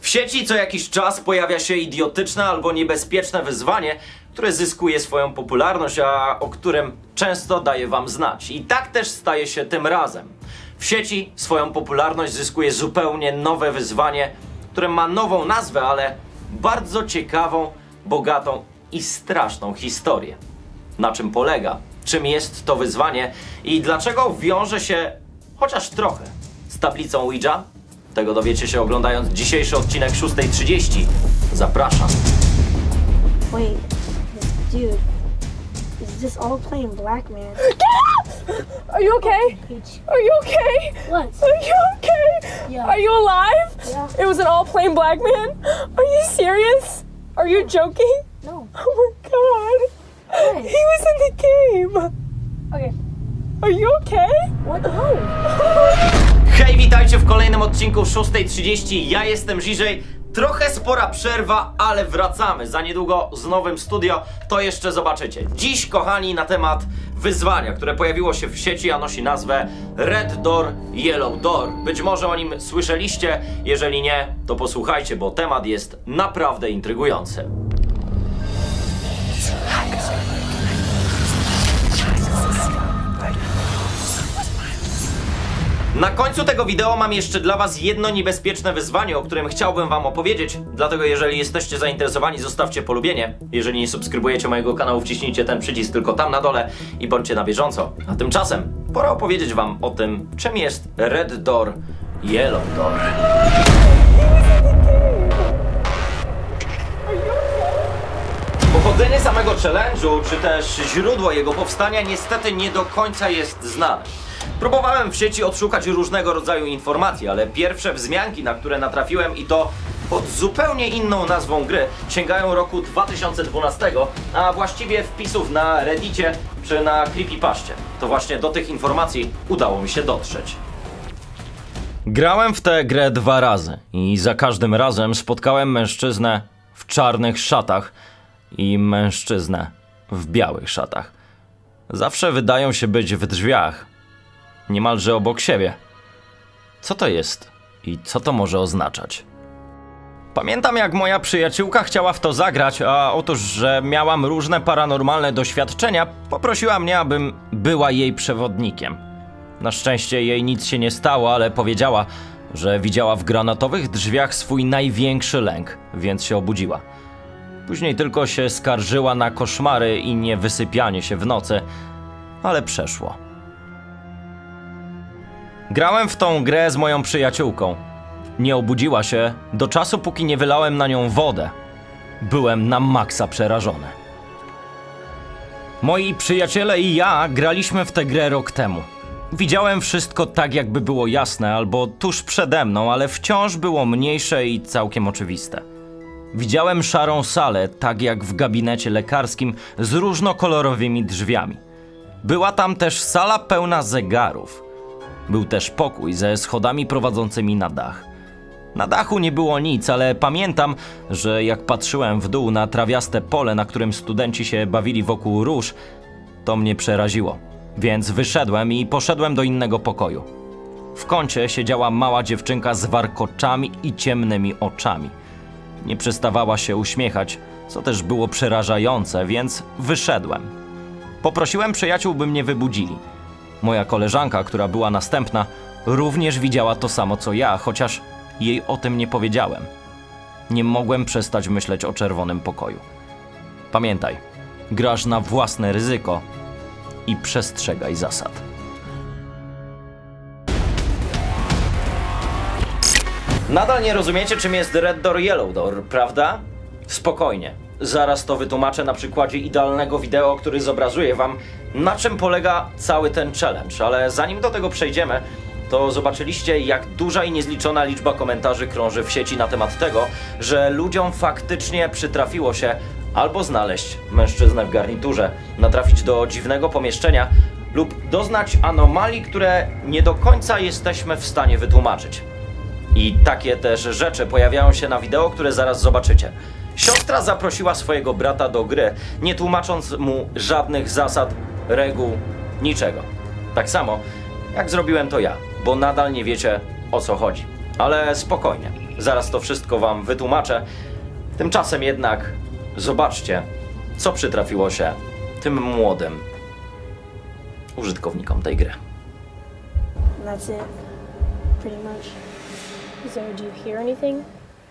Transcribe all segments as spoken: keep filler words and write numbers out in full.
sieci co jakiś czas pojawia się idiotyczne albo niebezpieczne wyzwanie, które zyskuje swoją popularność, a o którym często daje wam znać. I tak też staje się tym razem. W sieci swoją popularność zyskuje zupełnie nowe wyzwanie, które ma nową nazwę, ale bardzo ciekawą, bogatą i straszną historię. Na czym polega? Czym jest to wyzwanie? I dlaczego wiąże się chociaż trochę z tablicą Ouija? Tego dowiecie się oglądając dzisiejszy odcinek szóstej trzydzieści. Zapraszam. Wait, dude, is this all playing black, man? Are you okay? Are you okay? What? Are you okay? Yeah. Are you alive? Yeah. It was an all plain black man? Are you serious? Are you joking? No. Oh my god. What? He was in the game. Okay. Are you okay? What? No. Hej, witajcie w kolejnym odcinku szóstej trzydzieści. Ja jestem Żiżej. Trochę spora przerwa, ale wracamy za niedługo z nowym studio. To jeszcze zobaczycie. Dziś, kochani, na temat wyzwania, które pojawiło się w sieci, a nosi nazwę Red Door, Yellow Door. Być może o nim słyszeliście. Jeżeli nie, to posłuchajcie, bo temat jest naprawdę intrygujący. Na końcu tego wideo mam jeszcze dla was jedno niebezpieczne wyzwanie, o którym chciałbym wam opowiedzieć. Dlatego jeżeli jesteście zainteresowani, zostawcie polubienie. Jeżeli nie subskrybujecie mojego kanału, wciśnijcie ten przycisk tylko tam na dole i bądźcie na bieżąco. A tymczasem pora opowiedzieć wam o tym, czym jest Red Door, Yellow Door. Pochodzenie samego challenge'u, czy też źródło jego powstania niestety nie do końca jest znane. Próbowałem w sieci odszukać różnego rodzaju informacji, ale pierwsze wzmianki, na które natrafiłem, i to pod zupełnie inną nazwą gry, sięgają roku dwa tysiące dwunastego, a właściwie wpisów na Reddicie czy na Creepypastie. To właśnie do tych informacji udało mi się dotrzeć. Grałem w tę grę dwa razy i za każdym razem spotkałem mężczyznę w czarnych szatach i mężczyznę w białych szatach. Zawsze wydają się być w drzwiach, niemalże obok siebie. Co to jest i co to może oznaczać? Pamiętam, jak moja przyjaciółka chciała w to zagrać, a otóż, że miałam różne paranormalne doświadczenia, poprosiła mnie, abym była jej przewodnikiem. Na szczęście jej nic się nie stało, ale powiedziała, że widziała w granatowych drzwiach swój największy lęk, więc się obudziła. Później tylko się skarżyła na koszmary i niewysypianie się w nocy, ale przeszło. Grałem w tą grę z moją przyjaciółką. Nie obudziła się do czasu, póki nie wylałem na nią wodę. Byłem na maksa przerażony. Moi przyjaciele i ja graliśmy w tę grę rok temu. Widziałem wszystko tak, jakby było jasne, albo tuż przede mną, ale wciąż było mniejsze i całkiem oczywiste. Widziałem szarą salę, tak jak w gabinecie lekarskim, z różnokolorowymi drzwiami. Była tam też sala pełna zegarów. Był też pokój ze schodami prowadzącymi na dach. Na dachu nie było nic, ale pamiętam, że jak patrzyłem w dół na trawiaste pole, na którym studenci się bawili wokół róż, to mnie przeraziło. Więc wyszedłem i poszedłem do innego pokoju. W kącie siedziała mała dziewczynka z warkoczami i ciemnymi oczami. Nie przestawała się uśmiechać, co też było przerażające, więc wyszedłem. Poprosiłem przyjaciół, by mnie wybudzili. Moja koleżanka, która była następna, również widziała to samo co ja, chociaż jej o tym nie powiedziałem. Nie mogłem przestać myśleć o czerwonym pokoju. Pamiętaj, grasz na własne ryzyko i przestrzegaj zasad. Nadal nie rozumiecie, czym jest Red Door, Yellow Door, prawda? Spokojnie. Zaraz to wytłumaczę na przykładzie idealnego wideo, który zobrazuje wam, na czym polega cały ten challenge. Ale zanim do tego przejdziemy, to zobaczyliście, jak duża i niezliczona liczba komentarzy krąży w sieci na temat tego, że ludziom faktycznie przytrafiło się albo znaleźć mężczyznę w garniturze, natrafić do dziwnego pomieszczenia lub doznać anomalii, które nie do końca jesteśmy w stanie wytłumaczyć. I takie też rzeczy pojawiają się na wideo, które zaraz zobaczycie. Siostra zaprosiła swojego brata do gry, nie tłumacząc mu żadnych zasad, reguł, niczego. Tak samo jak zrobiłem to ja, bo nadal nie wiecie, o co chodzi. Ale spokojnie. Zaraz to wszystko wam wytłumaczę. Tymczasem jednak zobaczcie, co przytrafiło się tym młodym użytkownikom tej gry. That's it. Pretty much. So, do you hear anything?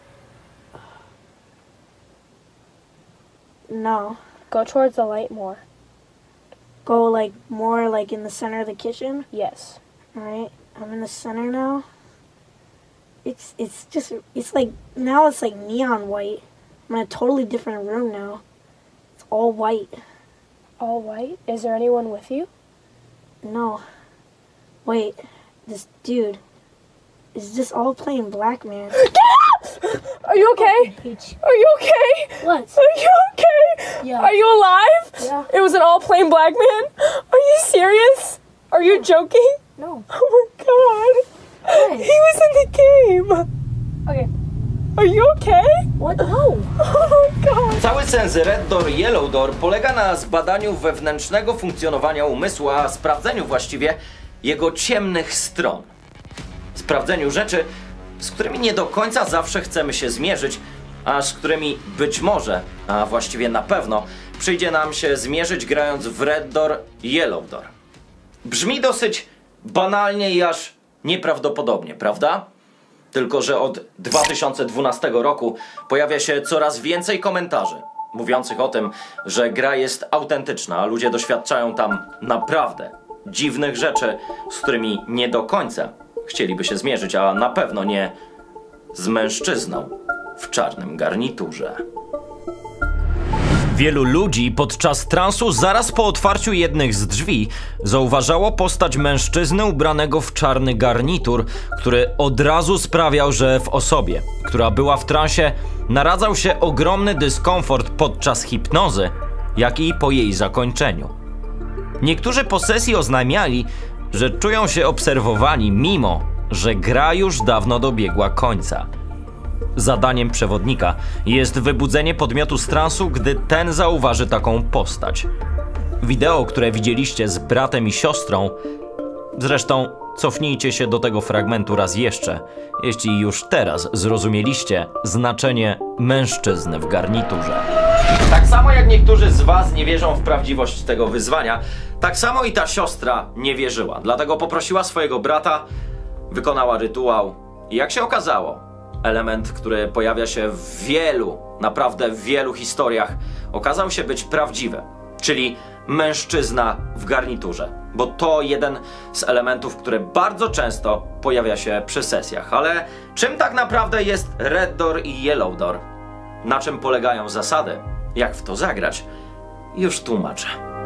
No. Go towards the light more. Go like more like in the center of the kitchen. Yes. Alright. I'm in the center now. It's it's just it's like now it's like neon white. I'm in a totally different room now. It's all white. All white? Is there anyone with you? No. Wait. This dude. Is this all plain black man? Are you okay? Are you okay? What? Are you okay? Yeah. Are you alive? Yeah. It was an all plain black man? Are you serious? Are you joking? No. Oh my god. What? He was in the game. Okay. Are you okay? What? No. Oh my god. Cały sens Red Door, Yellow Door polega na zbadaniu wewnętrznego funkcjonowania umysłu, a sprawdzeniu właściwie jego ciemnych stron. Sprawdzeniu rzeczy, z którymi nie do końca zawsze chcemy się zmierzyć, a z którymi być może, a właściwie na pewno, przyjdzie nam się zmierzyć grając w Red Door, Yellow Door. Brzmi dosyć banalnie i aż nieprawdopodobnie, prawda? Tylko że od dwa tysiące dwunastego roku pojawia się coraz więcej komentarzy mówiących o tym, że gra jest autentyczna, a ludzie doświadczają tam naprawdę dziwnych rzeczy, z którymi nie do końca chcieliby się zmierzyć, a na pewno nie z mężczyzną w czarnym garniturze. Wielu ludzi podczas transu zaraz po otwarciu jednych z drzwi zauważało postać mężczyzny ubranego w czarny garnitur, który od razu sprawiał, że w osobie, która była w transie, naradzał się ogromny dyskomfort podczas hipnozy, jak i po jej zakończeniu. Niektórzy po sesji oznajmiali, że czują się obserwowani, mimo że gra już dawno dobiegła końca. Zadaniem przewodnika jest wybudzenie podmiotu z transu, gdy ten zauważy taką postać. Wideo, które widzieliście z bratem i siostrą, zresztą cofnijcie się do tego fragmentu raz jeszcze, jeśli już teraz zrozumieliście znaczenie mężczyzny w garniturze. Tak samo jak niektórzy z was nie wierzą w prawdziwość tego wyzwania, tak samo i ta siostra nie wierzyła. Dlatego poprosiła swojego brata, wykonała rytuał i jak się okazało, element, który pojawia się w wielu, naprawdę w wielu historiach, okazał się być prawdziwy, czyli mężczyzna w garniturze. Bo to jeden z elementów, który bardzo często pojawia się przy sesjach. Ale czym tak naprawdę jest Red Door i Yellow Door? Na czym polegają zasady? Jak w to zagrać? Już tłumaczę.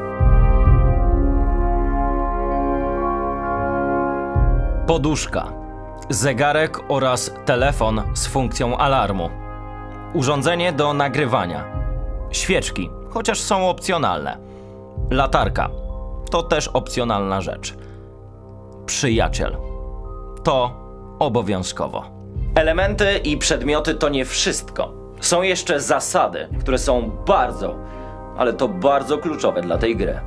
Poduszka, zegarek oraz telefon z funkcją alarmu. Urządzenie do nagrywania. Świeczki, chociaż są opcjonalne. Latarka, to też opcjonalna rzecz. Przyjaciel, to obowiązkowo. Elementy i przedmioty to nie wszystko. Są jeszcze zasady, które są bardzo, ale to bardzo kluczowe dla tej gry.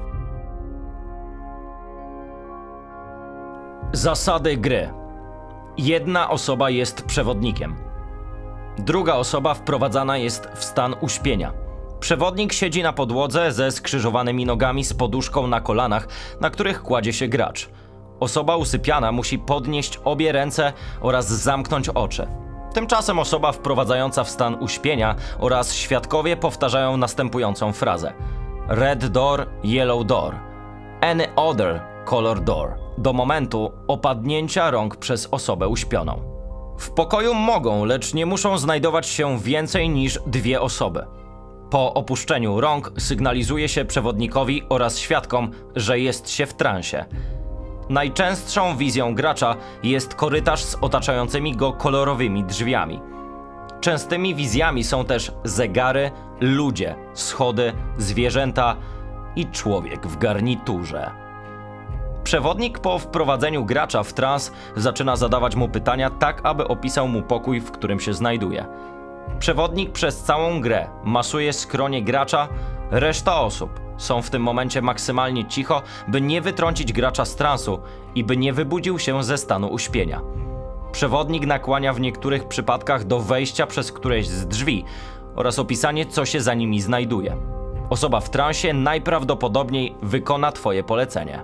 Zasady gry. Jedna osoba jest przewodnikiem. Druga osoba wprowadzana jest w stan uśpienia. Przewodnik siedzi na podłodze ze skrzyżowanymi nogami z poduszką na kolanach, na których kładzie się gracz. Osoba usypiana musi podnieść obie ręce oraz zamknąć oczy. Tymczasem osoba wprowadzająca w stan uśpienia oraz świadkowie powtarzają następującą frazę: Red door, yellow door, any other color door, do momentu opadnięcia rąk przez osobę uśpioną. W pokoju mogą, lecz nie muszą znajdować się więcej niż dwie osoby. Po opuszczeniu rąk sygnalizuje się przewodnikowi oraz świadkom, że jest się w transie. Najczęstszą wizją gracza jest korytarz z otaczającymi go kolorowymi drzwiami. Częstymi wizjami są też zegary, ludzie, schody, zwierzęta i człowiek w garniturze. Przewodnik po wprowadzeniu gracza w trans zaczyna zadawać mu pytania tak, aby opisał mu pokój, w którym się znajduje. Przewodnik przez całą grę masuje skronie gracza, reszta osób są w tym momencie maksymalnie cicho, by nie wytrącić gracza z transu i by nie wybudził się ze stanu uśpienia. przewodnik nakłania w niektórych przypadkach do wejścia przez któreś z drzwi oraz opisanie, co się za nimi znajduje. Osoba w transie najprawdopodobniej wykona twoje polecenie.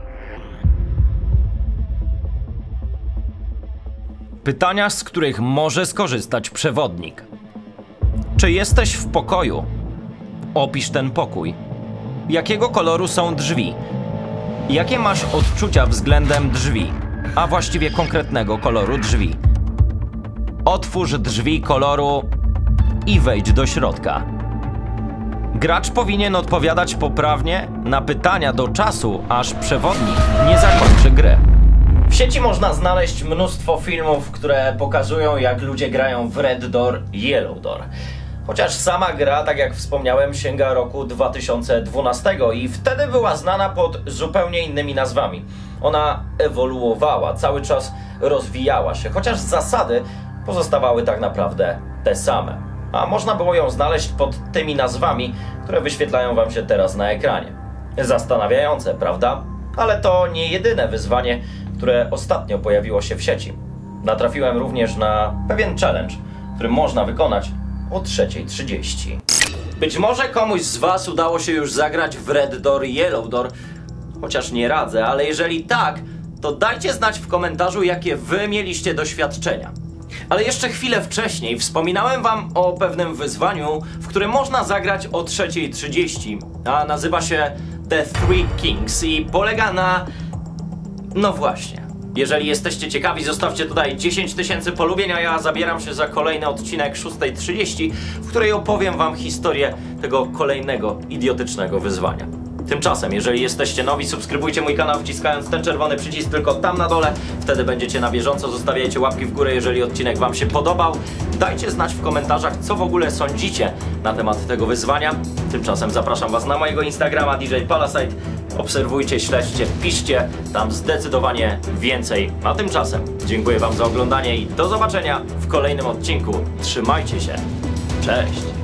Pytania, z których może skorzystać przewodnik. Czy jesteś w pokoju? Opisz ten pokój. Jakiego koloru są drzwi? Jakie masz odczucia względem drzwi, a właściwie konkretnego koloru drzwi? Otwórz drzwi koloru i wejdź do środka. Gracz powinien odpowiadać poprawnie na pytania do czasu, aż przewodnik nie zakończy gry. W sieci można znaleźć mnóstwo filmów, które pokazują, jak ludzie grają w Red Door, Yellow Door. Chociaż sama gra, tak jak wspomniałem, sięga roku dwa tysiące dwunastego i wtedy była znana pod zupełnie innymi nazwami. Ona ewoluowała, cały czas rozwijała się, chociaż zasady pozostawały tak naprawdę te same. A można było ją znaleźć pod tymi nazwami, które wyświetlają wam się teraz na ekranie. Zastanawiające, prawda? Ale to nie jedyne wyzwanie, które ostatnio pojawiło się w sieci. Natrafiłem również na pewien challenge, który można wykonać o trzeciej trzydzieści. Być może komuś z was udało się już zagrać w Red Door, Yellow Door, chociaż nie radzę, ale jeżeli tak, to dajcie znać w komentarzu, jakie wy mieliście doświadczenia. Ale jeszcze chwilę wcześniej wspominałem wam o pewnym wyzwaniu, w które można zagrać o trzeciej trzydzieści, a nazywa się The Three Kings i polega na... No właśnie. Jeżeli jesteście ciekawi, zostawcie tutaj dziesięć tysięcy polubień, a ja zabieram się za kolejny odcinek szóstej trzydzieści, w której opowiem wam historię tego kolejnego idiotycznego wyzwania. Tymczasem, jeżeli jesteście nowi, subskrybujcie mój kanał wciskając ten czerwony przycisk tylko tam na dole. Wtedy będziecie na bieżąco, zostawiajcie łapki w górę, jeżeli odcinek wam się podobał. Dajcie znać w komentarzach, co w ogóle sądzicie na temat tego wyzwania. Tymczasem zapraszam was na mojego Instagrama D J Palasite. Obserwujcie, śledźcie, piszcie, tam zdecydowanie więcej. A tymczasem dziękuję wam za oglądanie i do zobaczenia w kolejnym odcinku. Trzymajcie się. Cześć!